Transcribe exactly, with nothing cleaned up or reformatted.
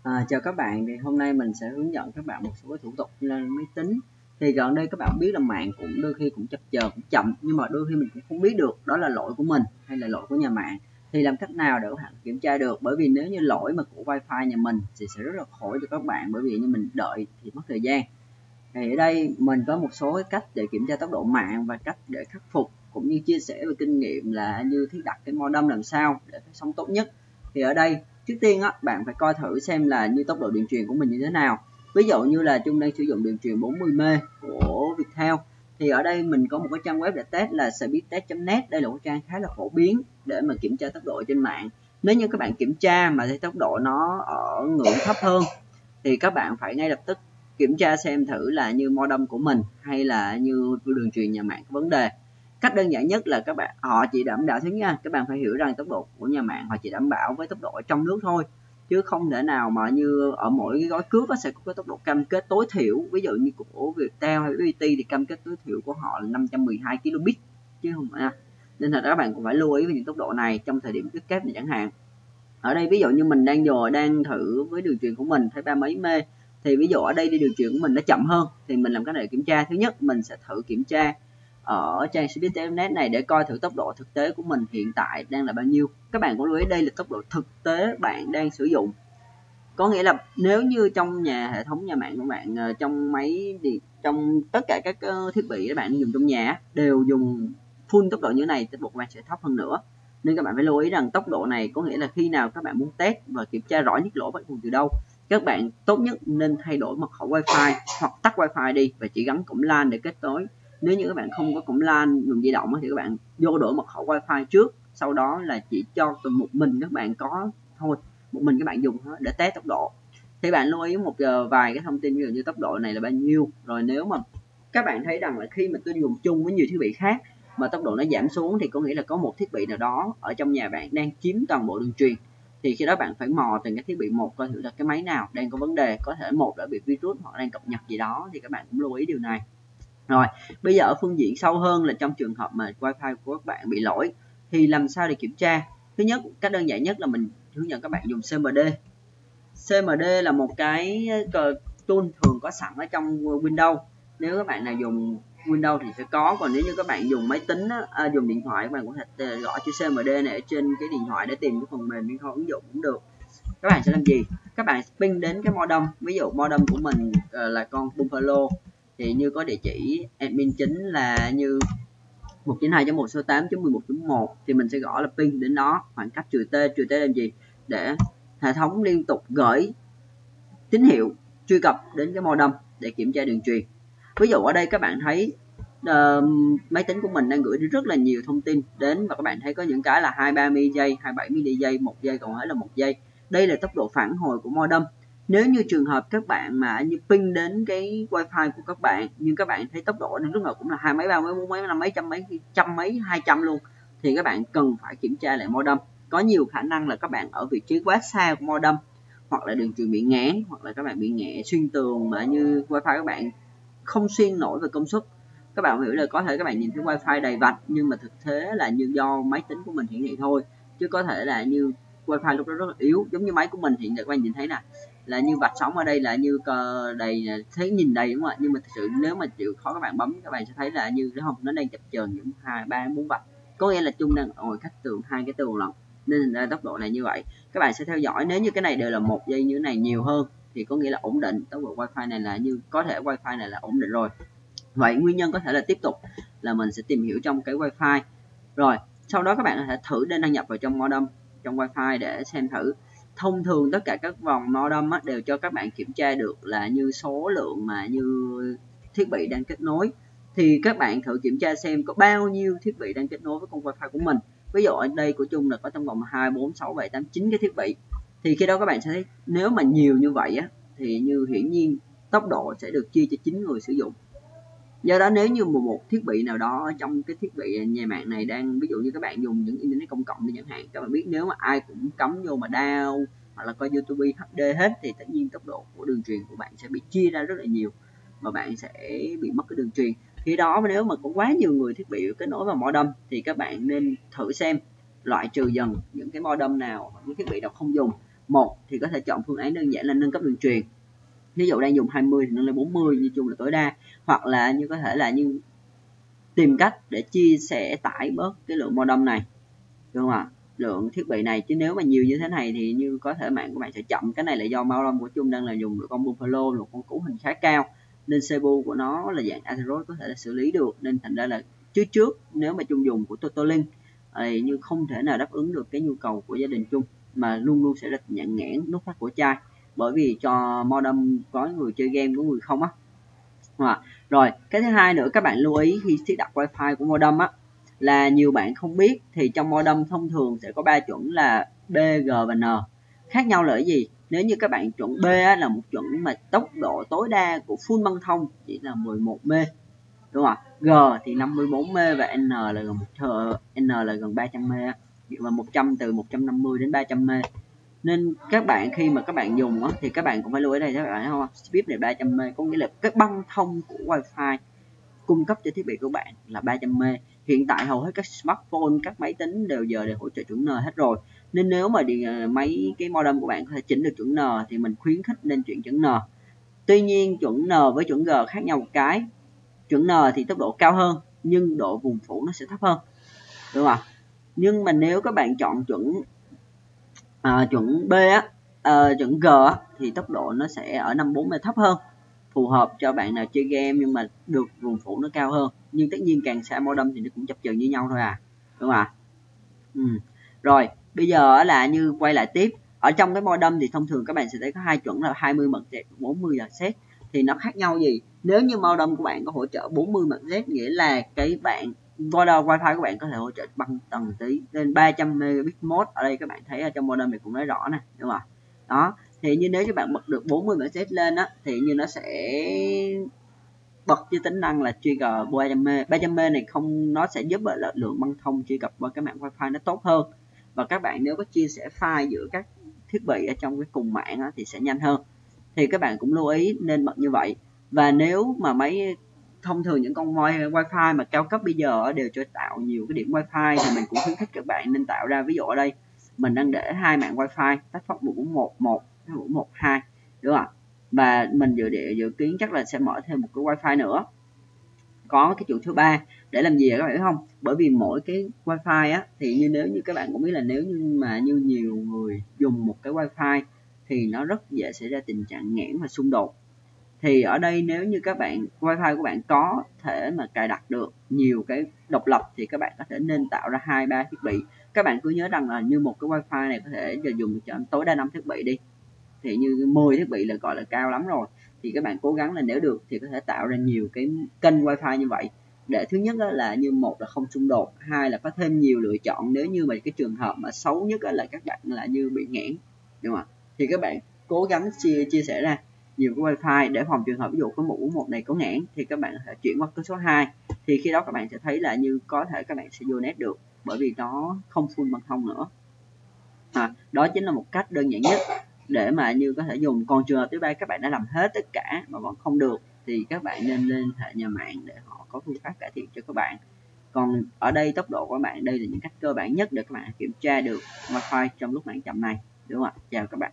À, chào các bạn, thì hôm nay mình sẽ hướng dẫn các bạn một số cái thủ tục lên máy tính. Thì gần đây các bạn biết là mạng cũng đôi khi cũng chập chờn, cũng chậm, nhưng mà đôi khi mình cũng không biết được đó là lỗi của mình hay là lỗi của nhà mạng. Thì làm cách nào để các bạn kiểm tra được? Bởi vì nếu như lỗi mà của wifi nhà mình thì sẽ rất là khổ cho các bạn, bởi vì như mình đợi thì mất thời gian. Thì ở đây mình có một số cái cách để kiểm tra tốc độ mạng và cách để khắc phục, cũng như chia sẻ về kinh nghiệm là như thiết đặt cái modem làm sao để phát sóng tốt nhất. Thì ở đây trước tiên á, bạn phải coi thử xem là như tốc độ điện truyền của mình như thế nào. Ví dụ như là Trung đang sử dụng điện truyền bốn mươi mê của Viettel, thì ở đây mình có một cái trang web để test là speedtest chấm net. Đây là một trang khá là phổ biến để mà kiểm tra tốc độ trên mạng. Nếu như các bạn kiểm tra mà thấy tốc độ nó ở ngưỡng thấp hơn thì các bạn phải ngay lập tức kiểm tra xem thử là như modem của mình hay là như đường truyền nhà mạng có vấn đề. Cách đơn giản nhất là các bạn họ chỉ đảm bảo, thứ nha, các bạn phải hiểu rằng tốc độ của nhà mạng họ chỉ đảm bảo với tốc độ ở trong nước thôi, chứ không thể nào mà như ở mỗi cái gói cước nó sẽ có cái tốc độ cam kết tối thiểu. Ví dụ như của Viettel hay bê tê thì cam kết tối thiểu của họ là năm trăm mười hai ki lô bit chứ không phải. Nên là các bạn cũng phải lưu ý về những tốc độ này trong thời điểm đứt kết này chẳng hạn. Ở đây ví dụ như mình đang giờ đang thử với đường truyền của mình thấy ba mấy mê, thì ví dụ ở đây đi đường truyền của mình nó chậm hơn, thì mình làm cái này kiểm tra. Thứ nhất, mình sẽ thử kiểm tra ở trang speedtest chấm net này để coi thử tốc độ thực tế của mình hiện tại đang là bao nhiêu. Các bạn cũng lưu ý đây là tốc độ thực tế bạn đang sử dụng, có nghĩa là nếu như trong nhà hệ thống nhà mạng của bạn, trong máy thì trong tất cả các thiết bị các bạn dùng trong nhà đều dùng full tốc độ như thế này, tốc độ của bạn sẽ thấp hơn nữa. Nên các bạn phải lưu ý rằng tốc độ này có nghĩa là khi nào các bạn muốn test và kiểm tra rõ nhất lỗi bắt nguồn từ đâu, các bạn tốt nhất nên thay đổi mật khẩu wifi hoặc tắt wifi đi và chỉ gắn cổng LAN để kết nối. Nếu như các bạn không có cổng LAN dùng di động thì các bạn vô đổi mật khẩu wifi trước, sau đó là chỉ cho từ một mình các bạn có thôi, một mình các bạn dùng để test tốc độ. Thì bạn lưu ý một giờ vài cái thông tin, ví dụ như tốc độ này là bao nhiêu. Rồi nếu mà các bạn thấy rằng là khi mà tôi dùng chung với nhiều thiết bị khác mà tốc độ nó giảm xuống thì có nghĩa là có một thiết bị nào đó ở trong nhà bạn đang chiếm toàn bộ đường truyền. Thì khi đó bạn phải mò từng cái thiết bị một coi thử là cái máy nào đang có vấn đề, có thể một đã bị virus hoặc đang cập nhật gì đó, thì các bạn cũng lưu ý điều này. Rồi bây giờ ở phương diện sâu hơn là trong trường hợp mà wifi của các bạn bị lỗi thì làm sao để kiểm tra. Thứ nhất, cách đơn giản nhất là mình hướng dẫn các bạn dùng xê em đê. xê em đê là một cái tool thường có sẵn ở trong Windows. Nếu các bạn nào dùng Windows thì sẽ có, còn nếu như các bạn dùng máy tính à, dùng điện thoại, các bạn có thể gõ chữ xê em đê này ở trên cái điện thoại để tìm cái phần mềm liên thông ứng dụng cũng được. Các bạn sẽ làm gì? Các bạn ping đến cái modem, ví dụ modem của mình là con Buffalo thì như có địa chỉ admin chính là như một chín hai chấm một số tám chấm mười một chấm một thì mình sẽ gõ là ping đến đó, khoảng cách trừ t. Trừ t làm gì? Để hệ thống liên tục gửi tín hiệu truy cập đến cái modem để kiểm tra đường truyền. Ví dụ ở đây các bạn thấy uh, máy tính của mình đang gửi rất là nhiều thông tin đến, và các bạn thấy có những cái là hai mươi ba mi li giây, hai mươi bảy mi li giây, một giây, còn hết là một giây. Đây là tốc độ phản hồi của modem. Nếu như trường hợp các bạn mà như ping đến cái wifi của các bạn nhưng các bạn thấy tốc độ nó lúc nào cũng là hai mấy, ba mấy, bốn mấy, năm mấy, trăm mấy, trăm mấy, hai trăm luôn, thì các bạn cần phải kiểm tra lại modem. Có nhiều khả năng là các bạn ở vị trí quá xa của modem, hoặc là đường truyền bị ngán, hoặc là các bạn bị nghẹ xuyên tường mà như wifi các bạn không xuyên nổi về công suất. Các bạn hiểu là có thể các bạn nhìn thấy wifi đầy vạch nhưng mà thực tế là như do máy tính của mình hiển thị thôi, chứ có thể là như wifi lúc đó rất là yếu, giống như máy của mình hiện tại các bạn nhìn thấy nè, là như vạch sóng ở đây là như đầy, thấy nhìn đầy đúng không ạ? Nhưng mà thực sự nếu mà chịu khó các bạn bấm, các bạn sẽ thấy là như đúng không, nó đang chập chờn những hai ba bốn vạch, có nghĩa là chung đang ngồi cách tường hai cái tường lận, nên là tốc độ này như vậy. Các bạn sẽ theo dõi, nếu như cái này đều là một giây như thế này nhiều hơn thì có nghĩa là ổn định, tốc độ wifi này là như có thể wifi này là ổn định rồi. Vậy nguyên nhân có thể là tiếp tục là mình sẽ tìm hiểu trong cái wifi. Rồi sau đó các bạn có thể thử nên đăng nhập vào trong modem, trong wifi để xem thử. Thông thường tất cả các vòng modem đều cho các bạn kiểm tra được là như số lượng mà như thiết bị đang kết nối, thì các bạn thử kiểm tra xem có bao nhiêu thiết bị đang kết nối với con wifi của mình. Ví dụ ở đây của Trung là có tổng cộng hai, bốn, sáu, bảy, tám, chín cái thiết bị, thì khi đó các bạn sẽ thấy nếu mà nhiều như vậy á thì như hiển nhiên tốc độ sẽ được chia cho chín người sử dụng. Do đó nếu như một, một thiết bị nào đó trong cái thiết bị nhà mạng này đang, ví dụ như các bạn dùng những internet công cộng đi chẳng hạn, các bạn biết nếu mà ai cũng cắm vô mà down hoặc là coi YouTube hát đê hết thì tất nhiên tốc độ của đường truyền của bạn sẽ bị chia ra rất là nhiều và bạn sẽ bị mất cái đường truyền. Khi đó nếu mà có quá nhiều người thiết bị kết nối vào modem thì các bạn nên thử xem loại trừ dần những cái modem nào, những thiết bị nào không dùng, Một thì có thể chọn phương án đơn giản là nâng cấp đường truyền, ví dụ đang dùng hai mươi thì nâng lên bốn mươi, như chung là tối đa, hoặc là như có thể là như tìm cách để chia sẻ tải bớt cái lượng modem này, đúng không ạ, lượng thiết bị này. Chứ nếu mà nhiều như thế này thì như có thể mạng của bạn sẽ chậm. Cái này là do modem của Chung đang là dùng được con Buffalo, một con cấu hình khá cao, nên xê pê u của nó là dạng Atheros có thể là xử lý được, nên thành ra là trước trước nếu mà Chung dùng của Totolink thì như không thể nào đáp ứng được cái nhu cầu của gia đình Chung, mà luôn luôn sẽ là nhận nghẽn nút thắt cổ chai, bởi vì cho modem có người chơi game, có người không á. À, rồi cái thứ hai nữa các bạn lưu ý khi thiết đặt wifi của modem á, là nhiều bạn không biết thì trong modem thông thường sẽ có ba chuẩn là B, G và N. Khác nhau là cái gì? Nếu như các bạn chuẩn B á, là một chuẩn mà tốc độ tối đa của full băng thông chỉ là mười một mê, đúng không ạ? G thì năm mươi bốn mê và N là gần một thờ, N là gần ba trăm mê, và một trăm từ một trăm năm mươi đến ba trăm mê. Nên các bạn khi mà các bạn dùng á, thì các bạn cũng phải lưu ý đây các bạn, không? Speed này ba trăm mê, có nghĩa là cái băng thông của wifi cung cấp cho thiết bị của bạn là ba trăm mê. Hiện tại hầu hết các smartphone, các máy tính đều giờ đều hỗ trợ chuẩn N hết rồi, nên nếu mà đi, mấy cái modem của bạn có thể chỉnh được chuẩn N thì mình khuyến khích nên chuyển chuẩn N. Tuy nhiên chuẩn N với chuẩn G khác nhau một cái, chuẩn N thì tốc độ cao hơn nhưng độ vùng phủ nó sẽ thấp hơn, đúng không ạ? Nhưng mà nếu các bạn chọn chuẩn à, chuẩn B á, à, chuẩn G á, thì tốc độ nó sẽ ở năm mươi bốn mê thấp hơn, phù hợp cho bạn nào chơi game nhưng mà được vùng phủ nó cao hơn. Nhưng tất nhiên càng xa modem thì nó cũng chập chờn như nhau thôi à, đúng không ạ? Ừ. Rồi bây giờ là như quay lại tiếp, ở trong cái modem thì thông thường các bạn sẽ thấy có hai chuẩn là hai mươi mật Z, bốn mươi là Z. Thì nó khác nhau gì? Nếu như modem của bạn có hỗ trợ bốn mươi mật Z, nghĩa là cái bạn wifi của bạn có thể hỗ trợ băng tầng tí lên ba trăm megabit mode. Ở đây các bạn thấy ở trong modem này cũng nói rõ nè, đúng không ạ? Đó, thì như nếu các bạn bật được bốn mươi mật Z lên á, thì như nó sẽ bật với tính năng là trigger ba trăm mê. ba trăm mê này không, nó sẽ giúp lượng băng thông truy cập qua cái mạng wifi nó tốt hơn, và các bạn nếu có chia sẻ file giữa các thiết bị ở trong cái cùng mạng á, thì sẽ nhanh hơn. Thì các bạn cũng lưu ý nên bật như vậy. Và nếu mà mấy thông thường những con wifi mà cao cấp bây giờ đều cho tạo nhiều cái điểm wifi, thì mình cũng khuyến khích các bạn nên tạo ra. Ví dụ ở đây mình đang để hai mạng wifi tách phát bốn một một, bốn một hai, đúng không ạ? Và mình dự định dự kiến chắc là sẽ mở thêm một cái wifi nữa, có cái chuẩn thứ ba. Để làm gì các bạn biết không? Bởi vì mỗi cái wifi á, thì như nếu như các bạn cũng biết là nếu như mà như nhiều người dùng một cái wifi thì nó rất dễ xảy ra tình trạng nghẽn và xung đột. Thì ở đây nếu như các bạn wifi của bạn có thể mà cài đặt được nhiều cái độc lập thì các bạn có thể nên tạo ra hai ba thiết bị. Các bạn cứ nhớ rằng là như một cái wifi này có thể dùng cho tối đa năm thiết bị đi, thì như mười thiết bị là gọi là cao lắm rồi. Thì các bạn cố gắng là nếu được thì có thể tạo ra nhiều cái kênh wifi như vậy, để thứ nhất là như một là không xung đột, hai là có thêm nhiều lựa chọn nếu như mà cái trường hợp mà xấu nhất là các bạn là như bị nghẽn, đúng không ạ? Thì các bạn cố gắng chia chia sẻ ra nhiều cái wifi để phòng trường hợp ví dụ có một bốn một này có nghẽn thì các bạn có thể chuyển qua cái số hai, thì khi đó các bạn sẽ thấy là như có thể các bạn sẽ vô net được, bởi vì nó không full băng thông nữa. À, đó chính là một cách đơn giản nhất để mà như có thể dùng. Còn trường hợp thứ ba các bạn đã làm hết tất cả mà vẫn không được thì các bạn nên lên hệ nhà mạng để họ có phương pháp cải thiện cho các bạn. Còn ở đây tốc độ của bạn, đây là những cách cơ bản nhất để các bạn kiểm tra được wifi trong lúc mạng chậm này, đúng không ạ? Chào các bạn.